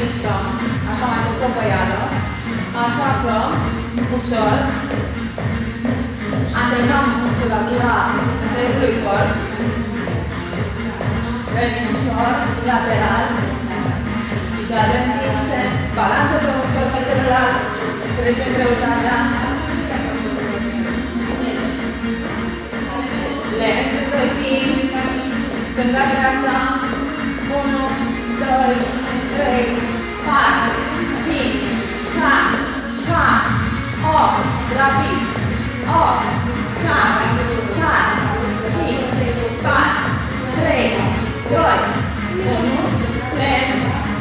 mișcăm, așa mai mult o băială, așa că, ușor, antrenăm musculatura întregului corp, venim ușor, lateral, picioare întinse, balanță pe un picior pe celălalt, trecem greutatea, lent, învârtim, stânga-dreapta, 1, 2, 3, 4, 5, 6, 7, 8, rapid, 8, 7, 6, 5, 4, 3, 2, 1, lent.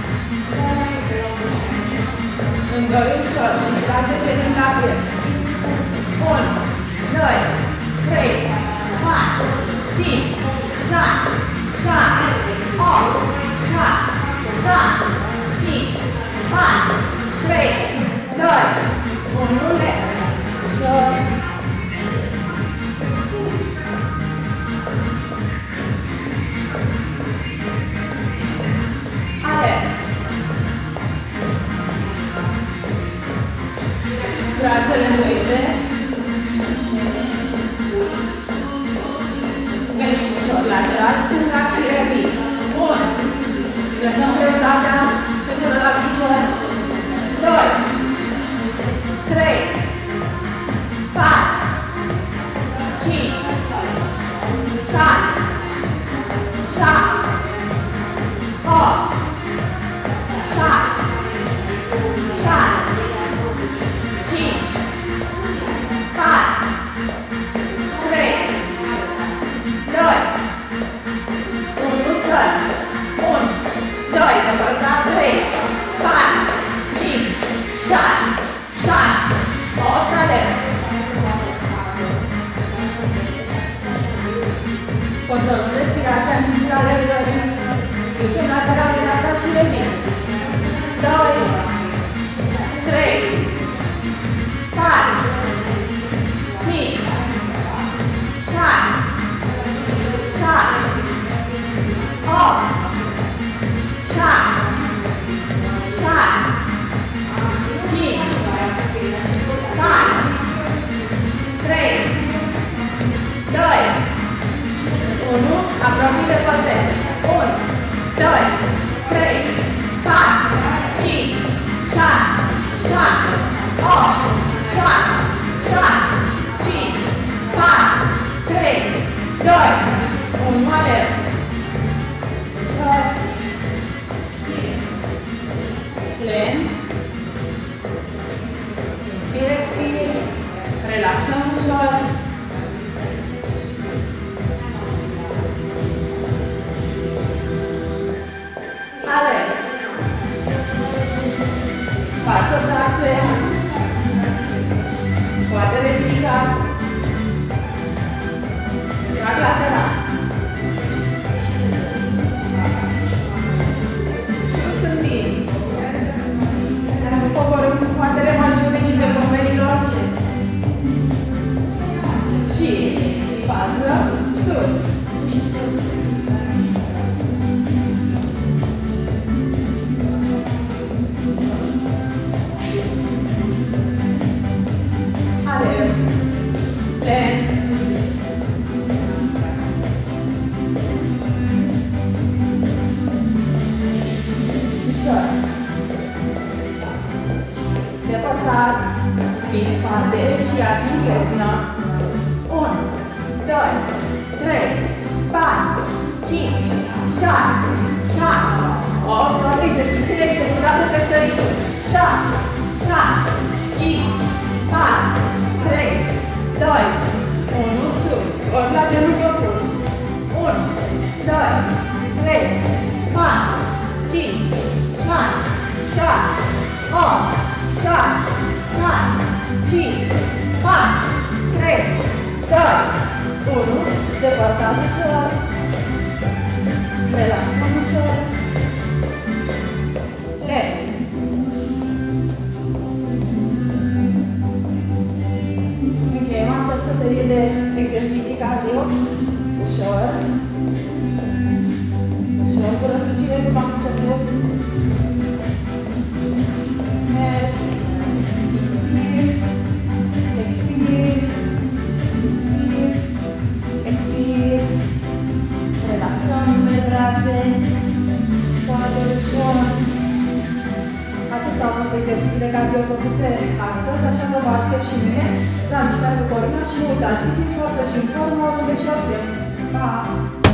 Îngăi ușor și micați pe din capie. 1, 2, 3, 4, 5, 6, 7, 8, 6, 7, 5, 4, 3, 2, 1, lent. Ușor. Brațele îndoite. Venim ușor lateral, stânga și revin. 1. Lăsăm greutatea pe celălalt picior. 2. 3. 4. 5. 6. 7. 8. 6. 6. 4, 3, 2, 1, sări, 1, 2, depărtat, 3, 4, 5, 6, 7, 8, alerg. Controlăm respirația în timpul alergării. Ducem lateral dreapta și revin. 2, 3, 4, 5, 6, 7, 8, 7, 6, 5, 4, 3, 2, 1, apropii de pătreț. 1, 2, 3, 4, 5, 6, 7, 8, 7, 6, 5, 4, 3, 2, 1, alerg. Ușor. Lent. Inspire, expire. Relaxăm ușor. Alerg. Față brațe. Coadele ridicat. Trag lateral. Sus în timp. Coborâm cu coadele majore din pe pomerilor. Și față, sus. Alerg. Lent. Ușor. Depărtat. Prin spate și ating iesnă. 1, 2, 3, 4, 5, 6, 7, 8, toate exercițiile executate pe sărituri. 7, 6, 5, 4, 3, 2, 1, sus. Ori la genul opus. 1, 2, 3, 4, 5, 6, 7, 8, 7, 6, 5, 4, 3, 2, 1. Depărtat ușor. Relaxăm ușor. Lent. Încheiem această serie de exerciții cardio. Ușor. Ușor, cu răsucire după am început. toate exercițiile cardio propuse astăzi, așa că vă aștept și mine la mișcare cu Corina și nu uitați, fiți în forță și în formă, oriunde și oriunde. Pa!